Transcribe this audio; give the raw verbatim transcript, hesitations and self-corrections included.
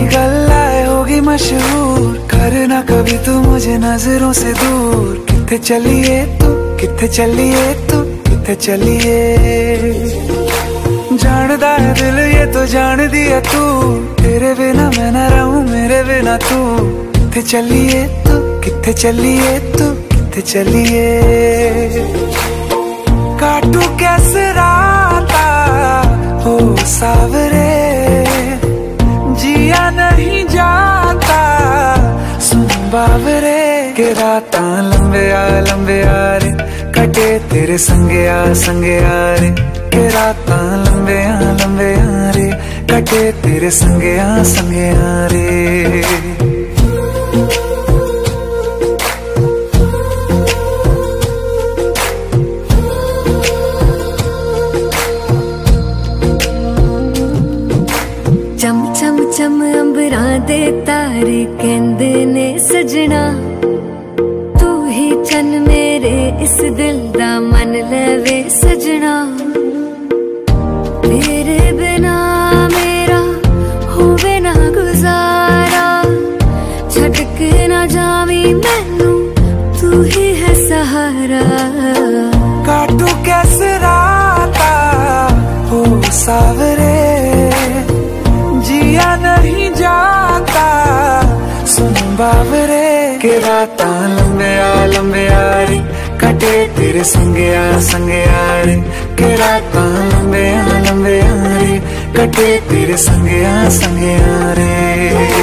गल आए होगी मशहूर, करना कभी तू मुझे नजरों से दूर। किथे चलिए तू, किथे चलिए तू, किथे चलिए। जानदा है दिल ये तो जान दिया तू, तेरे बिना मैं न रहूं मेरे बिना तू। किथे चलिए तू, किथे चलिए तू, किथे चलिए। काटू कैसे राता हो सावरे, जिया नहीं जाता सुन बावरे। के राता लंबे आ लंबे आ रे, कटे तेरे संगे आ संगे आ रे। के राता लंबे आ लंबे आ रे, कटे तेरे संगे आ संगे आ रे। चम चम चम अंबरां दे तारे कहंदे ने सजना, तू ही चन मेरे इस दिल दा मन लवे सजना। तेरे बिना मेरा होवे ना गुजारा, छड़ के ना जावी मैनू तू ही है सहारा। काटू कैसे राता हो सावरे, जिया नहीं जाता सुन बावरे। के राता लंबे आ लंबे आ रे, कटे तेरे संगे आ संगे आ रे। के राता लंबे आ लंबे आ रे, कटे तेरे संगे आ संगे आ रे।